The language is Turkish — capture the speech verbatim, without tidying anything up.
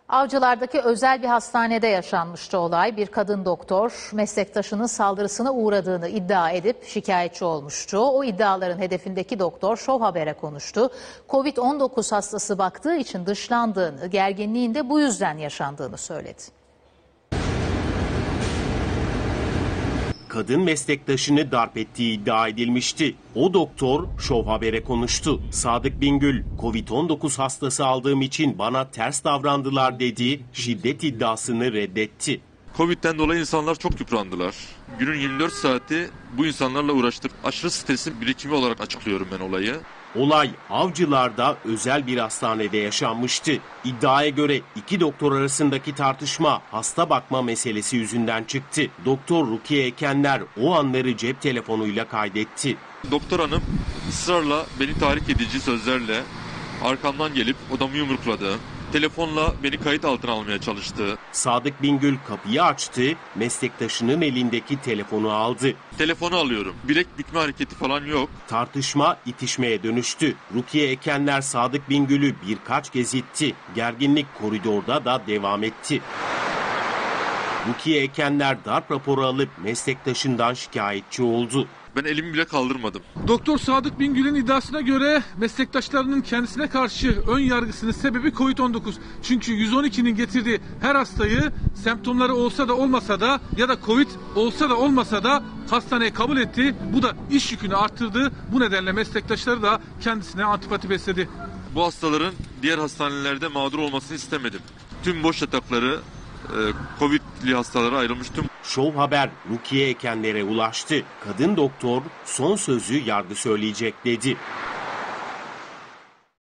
Avcılar'daki özel bir hastanede yaşanmıştı olay. Bir kadın doktor meslektaşının saldırısına uğradığını iddia edip şikayetçi olmuştu. O iddiaların hedefindeki doktor Show Haber'e konuştu. Covid on dokuz hastası baktığı için dışlandığını, gerginliğin de bu yüzden yaşandığını söyledi. Kadın meslektaşını darp ettiği iddia edilmişti. O doktor Show Haber'e konuştu. Sadık Bingöl, Covid on dokuz hastası aldığım için bana ters davrandılar dediği şiddet iddiasını reddetti. Covid'den dolayı insanlar çok yıprandılar. Günün yirmi dört saati bu insanlarla uğraştık. Aşırı stresin birikimi olarak açıklıyorum ben olayı. Olay Avcılar'da özel bir hastanede yaşanmıştı. İddiaya göre iki doktor arasındaki tartışma hasta bakma meselesi yüzünden çıktı. Doktor Rukiye Ekenler o anları cep telefonuyla kaydetti. Doktor hanım ısrarla beni tahrik edici sözlerle arkamdan gelip odamı yumrukladı. Telefonla beni kayıt altına almaya çalıştı. Sadık Bingöl kapıyı açtı, meslektaşının elindeki telefonu aldı. Telefonu alıyorum. Bilek bükme hareketi falan yok. Tartışma itişmeye dönüştü. Rukiye Ekenler Sadık Bingöl'ü birkaç kez itti. Gerginlik koridorda da devam etti. Rukiye Ekenler darp raporu alıp meslektaşından şikayetçi oldu. Ben elimi bile kaldırmadım. Doktor Sadık Bingöl'ün iddiasına göre meslektaşlarının kendisine karşı ön yargısının sebebi Covid on dokuz. Çünkü yüz on ikinin getirdiği her hastayı semptomları olsa da olmasa da ya da Covid olsa da olmasa da hastaneye kabul etti. Bu da iş yükünü arttırdı. Bu nedenle meslektaşları da kendisine antipati besledi. Bu hastaların diğer hastanelerde mağdur olmasını istemedim. Tüm boş yatakları Covid'li hastalara ayrılmış. Tüm Show Haber Rukiye Ekenler'e ulaştı. Kadın doktor son sözü yargı söyleyecek dedi.